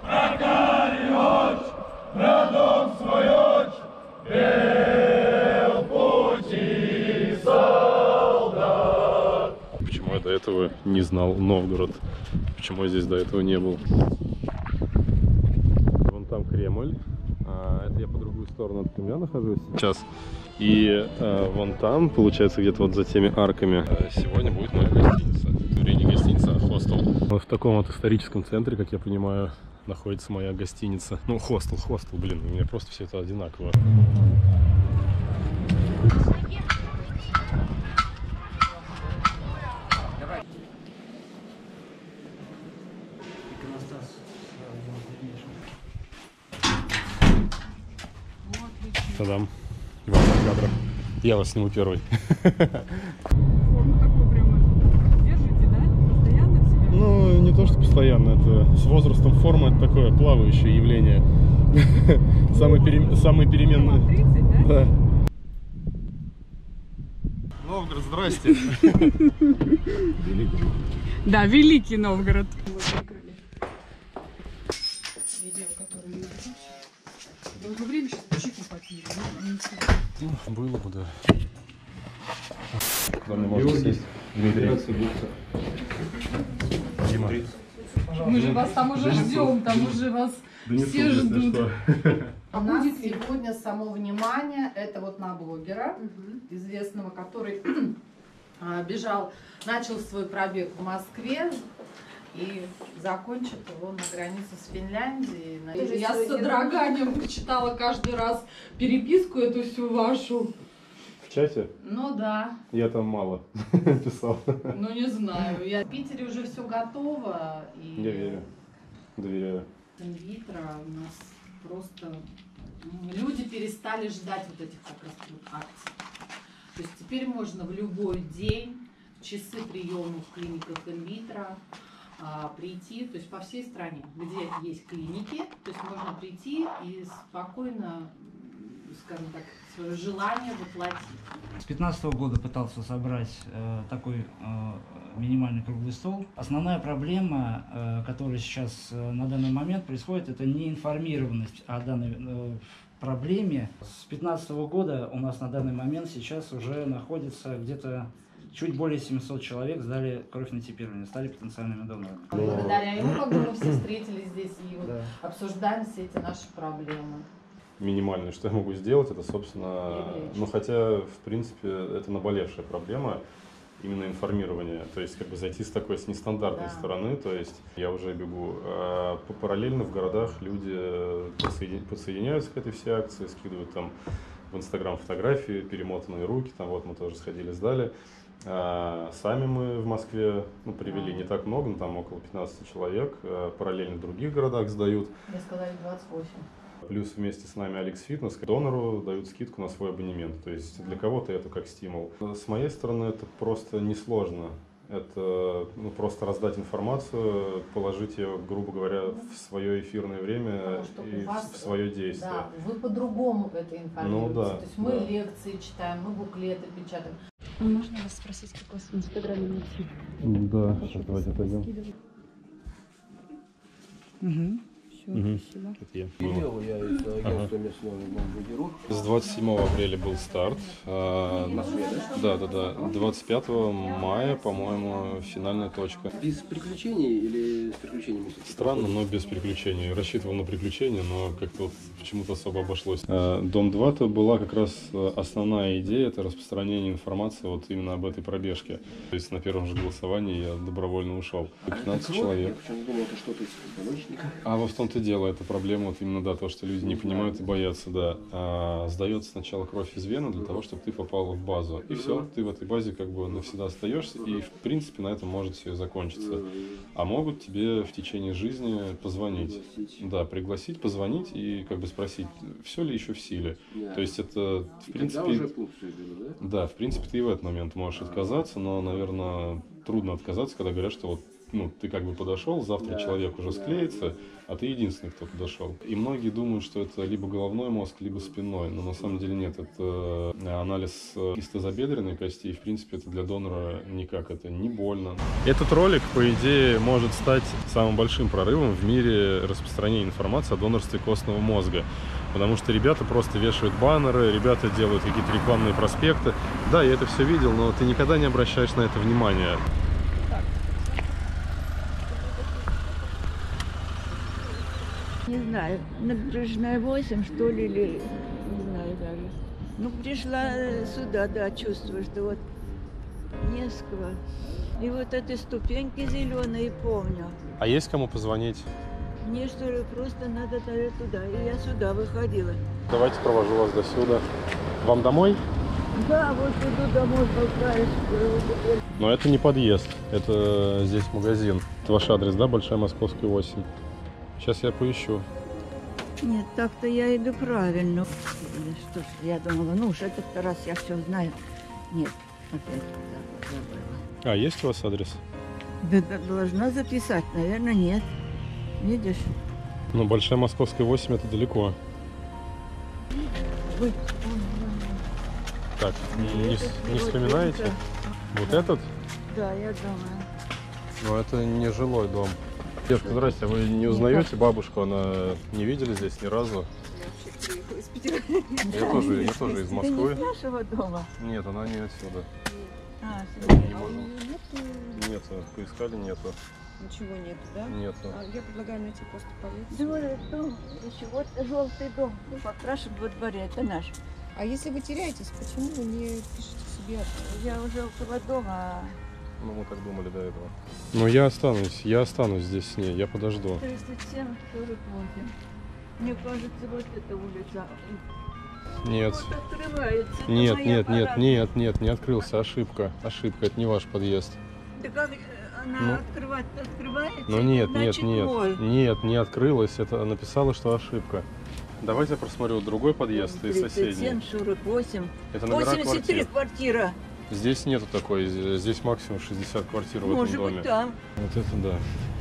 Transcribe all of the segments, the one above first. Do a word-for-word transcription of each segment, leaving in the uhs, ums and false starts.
Прокали очь, родом свой очь, пел пути солдат. Почему я до этого не знал Новгород? Почему я здесь до этого не был? Вон там Кремль. А, это я по другую сторону от Кремля нахожусь сейчас. И а, вон там, получается, где-то вот за теми арками, сегодня будет моя гостиница. Вернее, не гостиница, а хостел. Вот в таком вот историческом центре, как я понимаю, находится моя гостиница. Ну, хостел, хостел, блин, у меня просто все это одинаково. Та-дам. Важных кадров. Я вас сниму первый. Форму такую прямо держите, да? Постоянно в себе? Ну, не то, что постоянно. Это с возрастом форма это такое плавающее явление. Самый пере... Самый переменный. тридцать, да? Да. Новгород, здрасте. Великий. Да, великий Новгород. Видео, которое мы долгое время сейчас чипы попили. Ну, было бы, да. Куда мне можно сесть? Дмитрий. Дима. Мы же вас там уже ждем, там уже вас все ждут. У нас сегодня само внимание, это вот на блогера, известного, который бежал, начал свой пробег в Москве и закончит его на границе с Финляндией. Я с содроганием читала каждый раз переписку эту всю вашу. В чате? Ну да. Я там мало писал. Ну не знаю. Я... В Питере уже все готово. И... Я верю. Доверяю. Инвитро у нас просто... Люди перестали ждать вот этих как раз вот акций. То есть теперь можно в любой день, часы приема в клиниках инвитро, прийти, то есть по всей стране, где есть клиники, то есть можно прийти и спокойно, скажем так, свое желание воплотить. С две тысячи пятнадцатого года пытался собрать э, такой э, минимальный круглый стол. Основная проблема, э, которая сейчас э, на данный момент происходит, это неинформированность о данной э, проблеме. С две тысячи пятнадцатого года у нас на данный момент сейчас уже находится где-то чуть более семисот человек сдали кровь на типирование, стали потенциальными донорами. Благодаря ему, как бы мы все встретились здесь и вот Да. обсуждаем все эти наши проблемы. Минимальное, что я могу сделать, это, собственно, ну, хотя, в принципе, это наболевшая проблема, именно информирование, то есть, как бы зайти с такой, с нестандартной да. стороны, то есть, я уже бегу, а параллельно в городах люди подсоединя... подсоединяются к этой всей акции, скидывают там в Инстаграм фотографии, перемотанные руки, там вот мы тоже сходили, сдали. А сами мы в Москве ну, привели не так много, но там около пятнадцати человек, а параллельно в других городах сдают. Мне сказали двадцать восемь. Плюс вместе с нами Алекс Фитнес донору дают скидку на свой абонемент. То есть для кого-то это как стимул. С моей стороны это просто несложно. Это ну, просто раздать информацию, положить ее, грубо говоря, в свое эфирное время и вас, в свое действие. Да, вы по-другому это информируете. Ну, да, То есть мы да. лекции читаем, мы буклеты печатаем. Можно вас спросить, как вас в Инстаграме найти? Да, сейчас давайте отойдем. Угу. Все, угу. спасибо. Это я. Видео я из агентства местного бомбардиров. С двадцать седьмого апреля был старт. А, да, да, да. двадцать пятого мая, по-моему, финальная точка. Без приключений или с приключениями? Странно, но без приключений. Рассчитывал на приключения, но как-то вот почему-то особо обошлось. А, Дом два-то была как раз основная идея, это распространение информации вот именно об этой пробежке. То есть на первом же голосовании я добровольно ушел. пятнадцать человек. Я почему-то думал, это что-то из позвоночника. А во в том-то дело, это проблема вот именно, да, то, что люди не понимают и боятся, да. А, сдается сначала кровь из вены для того, чтобы ты попал в базу. И все, ты в этой базе как бы навсегда остаешься, и в принципе на этом может все закончиться. А могут тебе в течение жизни позвонить. Да, пригласить, позвонить и как бы спросить, все ли еще в силе. То есть это, в принципе... уже пункт, да? Да, в принципе, ты и в этот момент можешь отказаться, но, наверное, трудно отказаться, когда говорят, что вот, ну, ты как бы подошел, завтра Да, человек уже да, склеится, а ты единственный, кто подошел. И многие думают, что это либо головной мозг, либо спинной, но на самом деле нет. Это анализ кистозабедренной кости, и в принципе это для донора никак, это не больно. Этот ролик, по идее, может стать самым большим прорывом в мире распространения информации о донорстве костного мозга. Потому что ребята просто вешают баннеры, ребята делают какие-то рекламные проспекты. Да, я это все видел, но ты никогда не обращаешь на это внимания. Не знаю, набережная восемь, что ли, или не знаю даже. Ну, пришла сюда, да, чувствую, что вот Невского. И вот эти ступеньки зеленые помню. А есть кому позвонить? Мне что ли просто надо даже туда. И я сюда выходила. Давайте провожу вас до сюда. Вам домой? Да, вот иду домой, болтаюсь. Но это не подъезд, это здесь магазин. Это ваш адрес, да, Большая Московская, восемь? Сейчас я поищу. Нет, так-то я иду правильно. Что ж, я думала, ну уж этот раз я все знаю. Нет, опять так вот забыла. А, есть у вас адрес? Да, да, должна записать, наверное, нет. Видишь? Ну, Большая Московская, восемь, это далеко. Ой, Так, не, не, этот не вот вспоминаете? это. Вот этот? Да, я думаю. Но это не жилой дом. Девушка, здрасте, а вы не узнаете бабушку? Она не видели здесь ни разу? Я тоже, я тоже из Ты Москвы. не с нашего дома? Нет, она не отсюда. А, Не можем. Нет, поискали, нету. Ничего нет, да? Нету. А я предлагаю найти просто полицию. Дворик, дом, еще вот желтый дом, покрашен во дворе, это наш. А если вы теряетесь, почему вы не пишете себе? Я уже около дома. Ну, мы так думали до этого. Но я останусь, я останусь здесь с ней, я подожду. тридцать семь сорок восемь. Мне кажется, вот эта улица. Нет. Вот открывается. это Нет, моя нет, нет, пора. нет, нет, не открылся, ошибка. Ошибка, это не ваш подъезд. Да как э, она Ну. открывать открывается? Ну нет, нет, значит, нет, мой. нет, не открылась, это написала, что ошибка. Давайте я просмотрю другой подъезд и тридцать семь соседний. сорок восемь. Это номера восемьдесят три квартир. квартира. Здесь нету такой, здесь максимум шестьдесят квартир в этом Может доме. быть, там. Вот это да.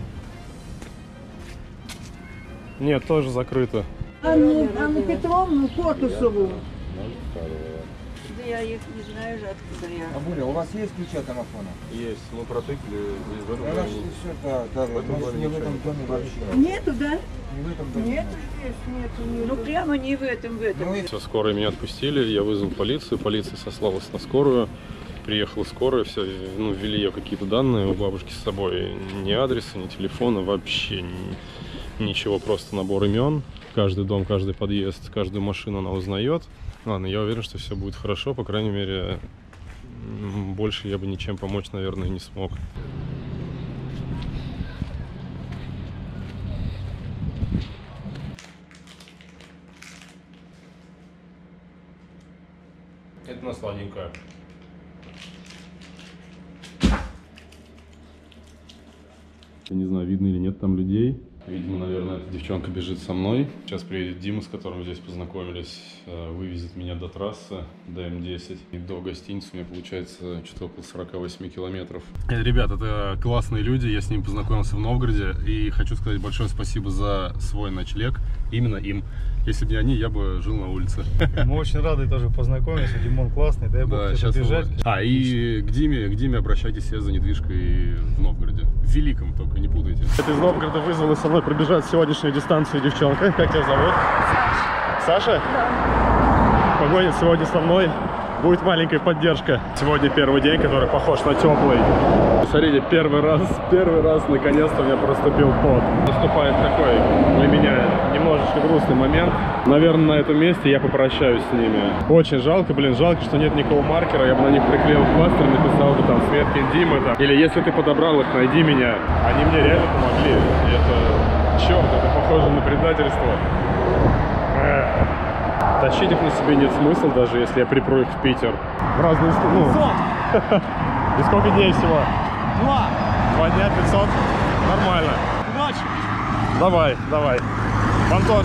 Нет, тоже закрыто. Анну, Анну Петровну Фотусову. Да я их не знаю же, откуда я. Бабуля, у вас есть ключи от домофона? Есть, мы протыкали здесь в этом Да, доме. все, да, да, В этом может, доме не в ничего этом нет. доме вообще. Нету, да? Не в этом доме. Нету здесь, нету, нету. Ну прямо не в этом, в этом. Ну, и Все, скорые меня отпустили, я вызвал полицию, полиция сослалась на скорую. Приехала скорая, все, ну, ввели ее какие-то данные у бабушки с собой. Ни адреса, ни телефона, вообще ни, ничего, просто набор имен. Каждый дом, каждый подъезд, каждую машину она узнает. Ладно, я уверен, что все будет хорошо, по крайней мере, м, больше я бы ничем помочь, наверное, не смог. Это на сладенькое. Я не знаю, видно или нет там людей. Видимо, наверное, эта девчонка бежит со мной. Сейчас приедет Дима, с которым здесь познакомились, вывезет меня до трассы, до М десять. И до гостиницы у меня получается что-то около сорока восьми километров. Ребят, это классные люди, я с ними познакомился в Новгороде. И хочу сказать большое спасибо за свой ночлег. Именно им. Если бы не они, я бы жил на улице. Мы очень рады тоже познакомиться. Димон классный, дай бог Да, тебе сейчас поддержать. мы- А, и к Диме, к Диме обращайтесь все за недвижкой в Новгороде. В Великом, только не путайте. Это из Новгорода вызвала со мной пробежать сегодняшнюю дистанцию девчонка. Как тебя зовут? Саша. Саша? Да. Погонит сегодня со мной. Будет маленькая поддержка. Сегодня первый день, который похож на теплый. Смотрите, первый раз, первый раз наконец-то у меня проступил пот. Наступает такой для меня немножечко грустный момент. Наверное, на этом месте я попрощаюсь с ними. Очень жалко, блин, жалко, что нет никакого маркера. Я бы на них приклеил пластырь, написал бы там Светкин Дима. Там. Или если ты подобрал их, найди меня. Они мне реально помогли. И это, черт, это похоже на предательство. Эх. Тащить их на себе нет смысла, даже если я припру их в Питер. В разные стороны. Ну. И сколько дней всего? Два. Два дня, пятьсот. Нормально. Удачи. Давай, давай. Вам тоже.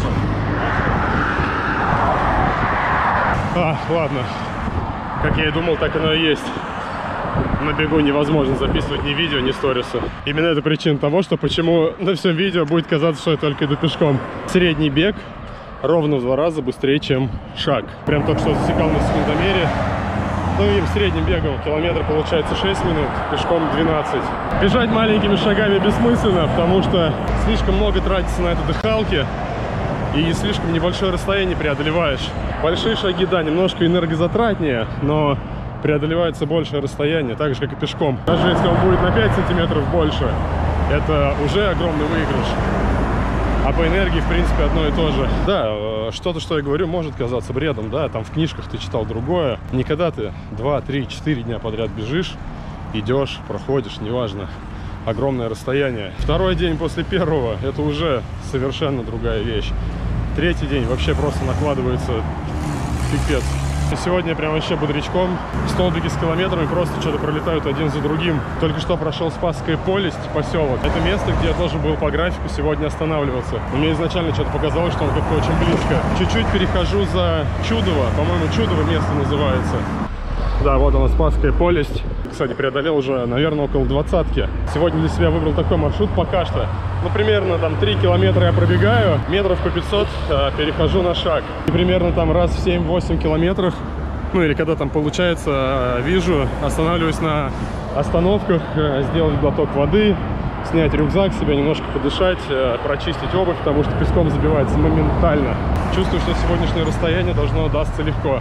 А, ладно. Как я и думал, так оно и есть. на бегу невозможно записывать ни видео, ни сторисы. Именно это причина того, что почему на всем видео будет казаться, что я только иду пешком. Средний бег ровно в два раза быстрее, чем шаг. Прям только что засекал на секундомере. Ну и в среднем бегал километр, получается шесть минут, пешком двенадцать. Бежать маленькими шагами бессмысленно, потому что слишком много тратится на это дыхалки и слишком небольшое расстояние преодолеваешь. Большие шаги, да, немножко энергозатратнее, но преодолевается большее расстояние, так же как и пешком. Даже если он будет на пять сантиметров больше, это уже огромный выигрыш. А по энергии, в принципе, одно и то же. Да, что-то, что я говорю, может казаться бредом, да, там в книжках ты читал другое. Никогда ты два, три, четыре дня подряд бежишь, идешь, проходишь, неважно. Огромное расстояние. Второй день после первого, это уже совершенно другая вещь. Третий день вообще просто накладывается пипец. Сегодня прям вообще бодрячком. Столбики с километрами просто что-то пролетают один за другим. Только что прошел Спасская Полесть, поселок. Это место, где я должен был по графику сегодня останавливаться. Но мне изначально что-то показалось, что он как-то очень близко. Чуть-чуть перехожу за Чудово. По-моему, Чудово место называется. Да, вот она, Спасская Полесть. Кстати, преодолел уже, наверное, около двадцатки. Сегодня для себя выбрал такой маршрут пока что. Ну, примерно там три километра я пробегаю, метров по пятьсот э, перехожу на шаг. И примерно там раз в семь-восемь километрах, ну или когда там получается, э, вижу, останавливаюсь на остановках, э, сделать глоток воды, снять рюкзак, себя немножко подышать, э, прочистить обувь, потому что песком забивается моментально. Чувствую, что сегодняшнее расстояние должно удастся легко.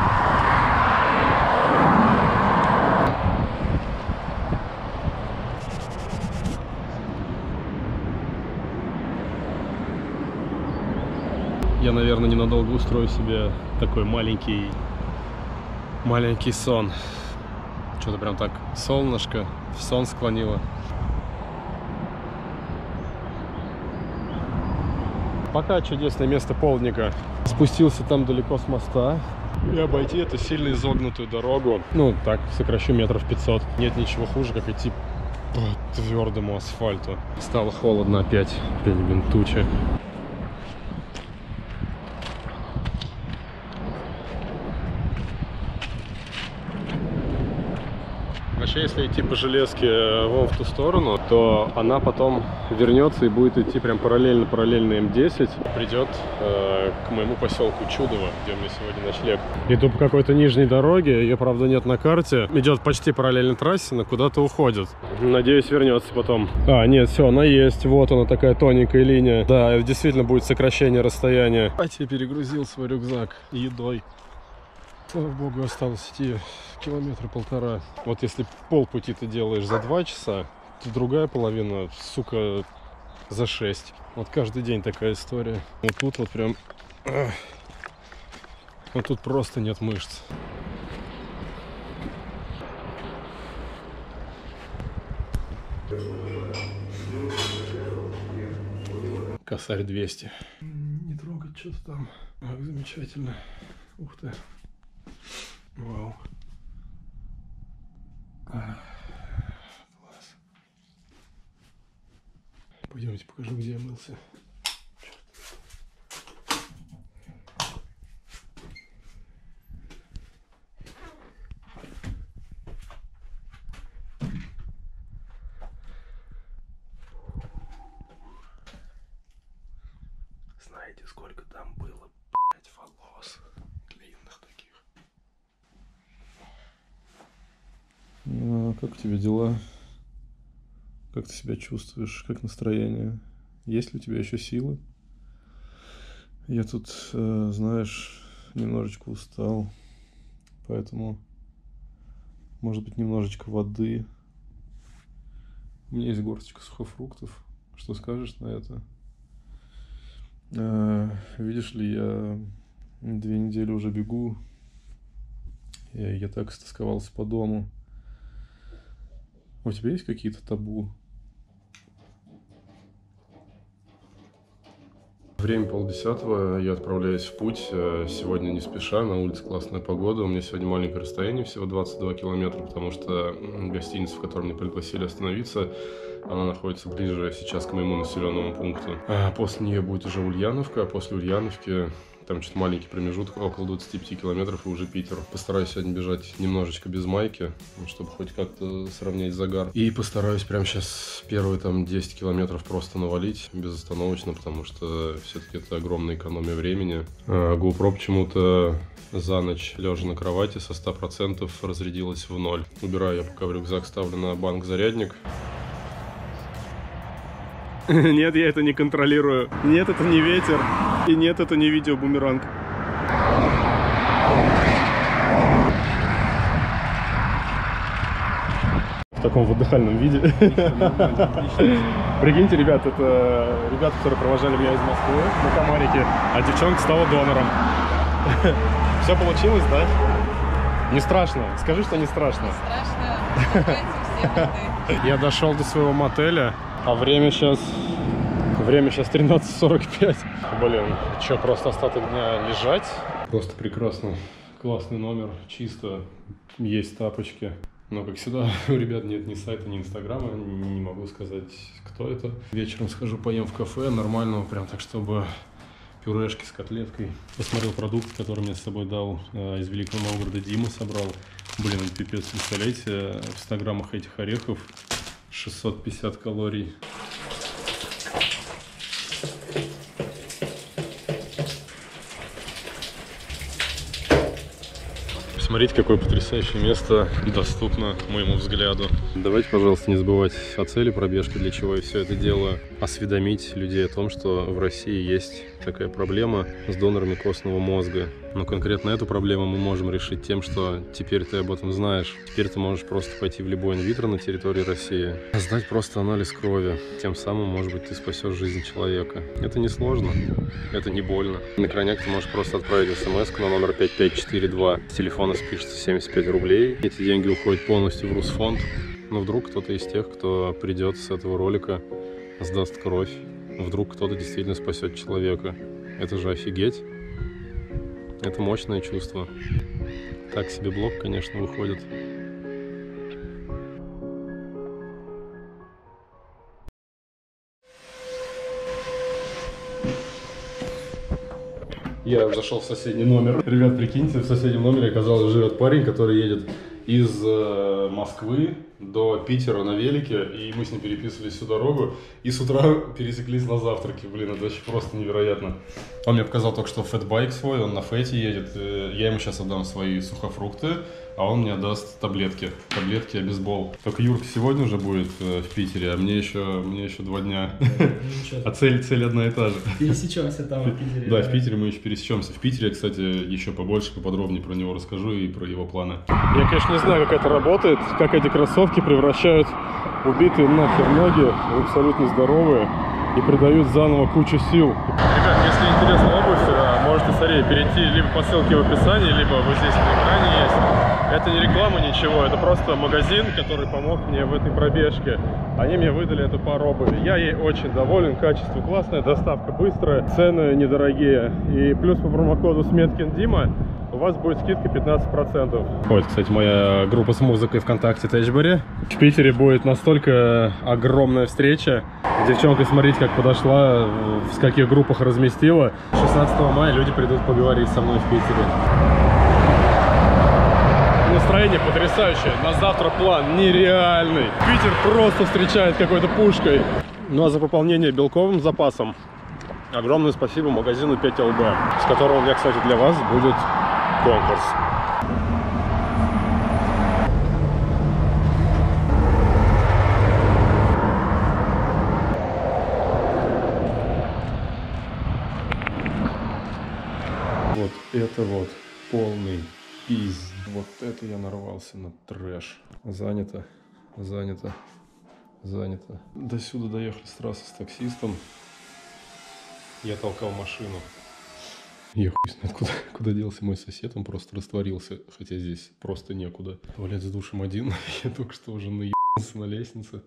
Я, наверное, ненадолго устрою себе такой маленький, маленький сон. Что-то прям так солнышко в сон склонило. Пока чудесное место полдника. Спустился там далеко с моста. И обойти эту сильно изогнутую дорогу. Ну, так, сокращу метров пятьсот. Нет ничего хуже, как идти по твердому асфальту. Стало холодно опять. Опять, блин, тучи. Вообще, если идти по железке вон в ту сторону, то она потом вернется и будет идти прям параллельно-параллельно эм десять. Придет э, к моему поселку Чудово, где у меня сегодня ночлег. Иду по какой-то нижней дороге, ее, правда, нет на карте. Идет почти параллельно трассе, но куда-то уходит. Надеюсь, вернется потом. А, нет, все, она есть. Вот она, такая тоненькая линия. Да, это действительно будет сокращение расстояния. А я перегрузил свой рюкзак едой. Слава богу, осталось идти километра полтора. Вот если полпути ты делаешь за два часа, то другая половина, сука, за шесть. Вот каждый день такая история. Вот тут вот прям... Вот тут просто нет мышц. Косарь двести. Не трогать что-то там. Ах, замечательно. Ух ты. Вау. А, класс. Пойдемте покажу, где я мылся. Знаете, сколько там было, блядь, волос длинных таких? А как у тебя дела? Как ты себя чувствуешь? Как настроение? Есть ли у тебя еще силы? Я тут, э, знаешь, немножечко устал, поэтому, может быть, немножечко воды. У меня есть горсточка сухофруктов. Что скажешь на это? Э, видишь ли, я две недели уже бегу. Я, я так стосковался по дому. У тебя есть какие-то табу? Время полдесятого, я отправляюсь в путь. Сегодня не спеша, на улице классная погода. У меня сегодня маленькое расстояние, всего двадцать два километра, потому что гостиница, в которой меня пригласили остановиться, она находится ближе сейчас к моему населенному пункту. А после нее будет уже Ульяновка, а после Ульяновки там что-то маленький промежуток, около двадцати пяти километров и уже Питер. Постараюсь сегодня бежать немножечко без майки, чтобы хоть как-то сравнять загар. И постараюсь прямо сейчас первые там десять километров просто навалить безостановочно, потому что все-таки это огромная экономия времени. А GoPro почему-то за ночь, лежа на кровати, со ста процентов разрядилась в ноль. Убираю я пока в рюкзак, ставлю на банк-зарядник. Нет, я это не контролирую. Нет, это не ветер. И нет, это не видео-бумеранг. В таком выдыхальном виде. Прикиньте, ребят, это ребята, которые провожали меня из Москвы на Комарике, а девчонка стала донором. Все получилось, да? Не страшно. Скажи, что не страшно. Страшно. Я дошел до своего мотеля, а время сейчас... Время сейчас тринадцать сорок пять. Блин, что, просто остаток дня лежать? Просто прекрасно. Классный номер, чисто. Есть тапочки. Но как всегда, у ребят нет ни сайта, ни инстаграма. Не могу сказать, кто это. Вечером схожу, поем в кафе нормального, прям так, чтобы... Пюрешки с котлеткой. Посмотрел продукт, который мне с собой дал э, из Великого Новгорода, Дима собрал. Блин, это пипец, представляете, в ста граммах этих орехов шестьсот пятьдесят калорий. Смотрите, какое потрясающее место доступно моему взгляду. Давайте, пожалуйста, не забывать о цели пробежки, для чего я все это делаю. Осведомить людей о том, что в России есть такая проблема с донорами костного мозга. Но конкретно эту проблему мы можем решить тем, что теперь ты об этом знаешь. Теперь ты можешь просто пойти в любой инвитро на территории России, сдать просто анализ крови. Тем самым, может быть, ты спасешь жизнь человека. Это не сложно, это не больно. На крайняк ты можешь просто отправить смс на номер пять пять четыре два. С телефона спишется семьдесят пять рублей. Эти деньги уходят полностью в Русфонд. Но вдруг кто-то из тех, кто придет с этого ролика, сдаст кровь. Вдруг кто-то действительно спасет человека. Это же офигеть. Это мощное чувство. Так себе блог, конечно, выходит. Я зашел в соседний номер. Ребят, прикиньте, в соседнем номере, оказалось, живет парень, который едет из э, Москвы до Питера на велике, и мы с ним переписывались всю дорогу, и с утра пересеклись на завтраке. Блин, это вообще просто невероятно. Он мне показал только что фэтбайк свой, он на фэте едет. Я ему сейчас отдам свои сухофрукты, а он мне отдаст таблетки. Таблетки обезбол. Только Юрка сегодня уже будет э, в Питере, а мне еще, мне еще два дня. А цель, цель одна и та же. Пересечемся там в Питере. Да, в Питере мы еще пересечемся. В Питере, кстати, еще побольше, поподробнее про него расскажу и про его планы. Я, конечно, не знаю, как это работает, как эти кроссовки превращают убитые нахер ноги в абсолютно здоровые и придают заново кучу сил. Ребят, если интересна обувь, можете скорее перейти либо по ссылке в описании, либо вот здесь на экране есть. Это не реклама, ничего, это просто магазин, который помог мне в этой пробежке. Они мне выдали эту пару обуви. Я ей очень доволен, качество классное, доставка быстрая, цены недорогие. И плюс по промокоду Сметкин Дима у вас будет скидка пятнадцать процентов. Вот, кстати, моя группа с музыкой ВКонтакте Тэчбери. В Питере будет настолько огромная встреча. Девчонка, смотрите, как подошла, в каких группах разместила. шестнадцатого мая люди придут поговорить со мной в Питере. Настроение потрясающее. На завтра план нереальный. Питер просто встречает какой-то пушкой. Ну а за пополнение белковым запасом огромное спасибо магазину пять эл бэ, с которого у меня, кстати, для вас будет конкурс. Вот это вот полный пиз. Вот это я нарвался на трэш. Занято, занято, занято. До сюда доехали с трассы с таксистом. Я толкал машину. Я хуй знает, куда, куда делся мой сосед, он просто растворился, хотя здесь просто некуда. Туалет с душем один, я только что уже наебался на лестнице.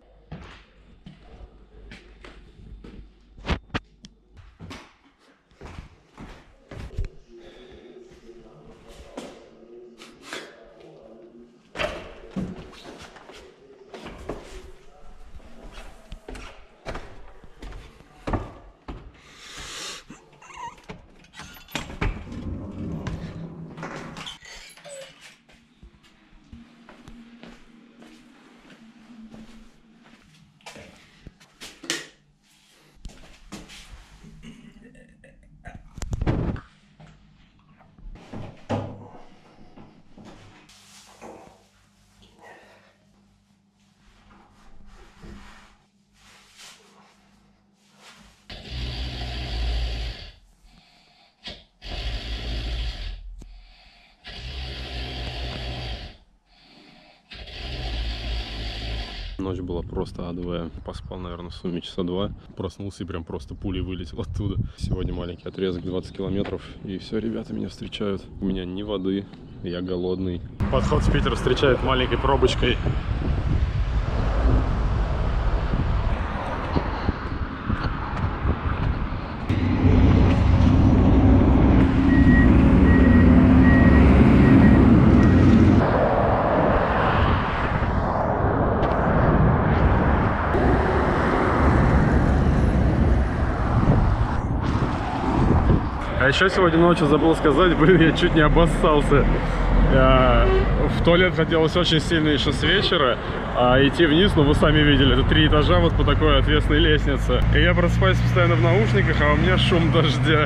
Ночь была просто адовая. Поспал, наверное, в сумме часа два. Проснулся и прям просто пулей вылетел оттуда. Сегодня маленький отрезок, двадцать километров. И все, ребята меня встречают. У меня ни воды, я голодный. Подход в Питер встречает маленькой пробочкой. А еще сегодня ночью забыл сказать, блин, я чуть не обоссался. Я... В туалет хотелось очень сильно еще с вечера, а идти вниз, ну вы сами видели, это три этажа вот по такой отвесной лестнице. И я просыпаюсь постоянно в наушниках, а у меня шум дождя.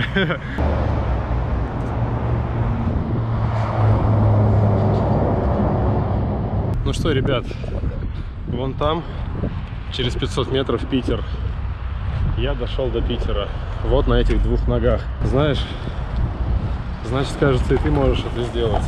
Ну что, ребят, вон там, через пятьсот метров Питер. Я дошел до Питера. Вот на этих двух ногах. Знаешь, значит, кажется, и ты можешь это сделать.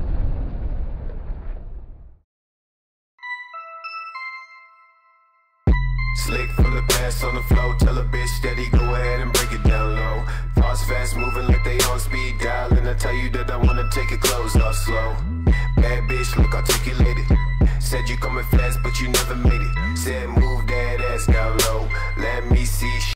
Slick for the pass on the flow, tell a bitch steady, go ahead and break it down low. Fast, fast, moving like they on speed dial, and I tell you that I wanna take your clothes off slow. Bad bitch, look articulated. Said you coming fast, but you never made it. Said move that ass down low. Let me see.